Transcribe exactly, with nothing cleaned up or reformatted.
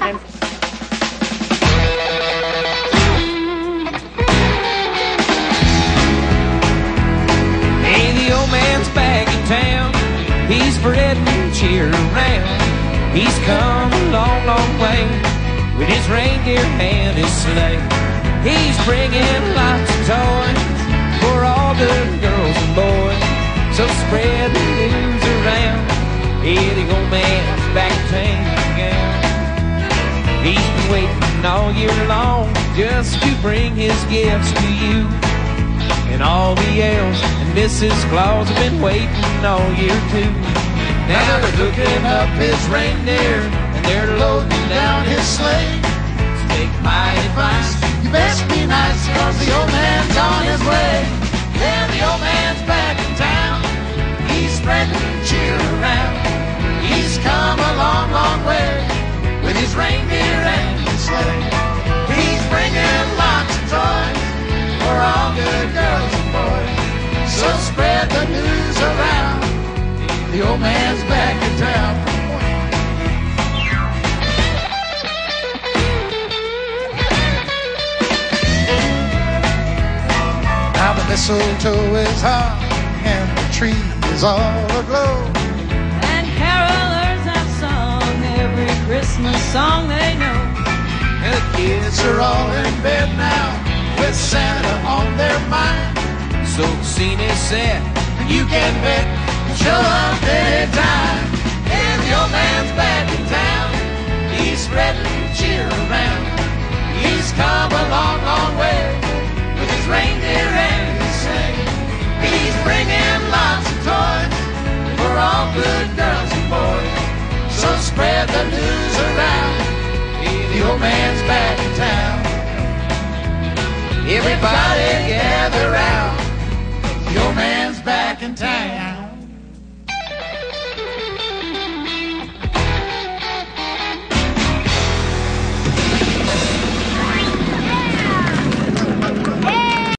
And hey, the old man's back in town. He's spreading cheer around. He's come a long, long way with his reindeer and his sleigh. He's bringing lots of toys for all the girls and boys. So spread the news around. Yeah, the old man's back in town. He's been waiting all year long just to bring his gifts to you. And all the elves and Missus Claus have been waiting all year too. Now they're hooking up his reindeer and they're loading down his sleigh. So take my advice, you best be nice, cause the old man's on his way. Yeah, the old man's back in town. He's spreading cheer around. He's come a long, long way with his reindeer and his sleigh. He's bringing lots of toys for all good girls and boys. So spread the news around. The old man's back in town. Now the mistletoe is hung and the tree is all aglow. And carolers have sung every Christmas song they know. And the kids are all in bed now with Santa on their mind. So the scene is set and you can bet show up anytime. And the old man's back in town. He's spreading cheer around. He's come a long, long way with his reindeer and his sleigh. He's bringing lots of toys for all good girls and boys. So spread the news around. Yeah, the old man's back in town. Everybody gather round. The old man's back in town.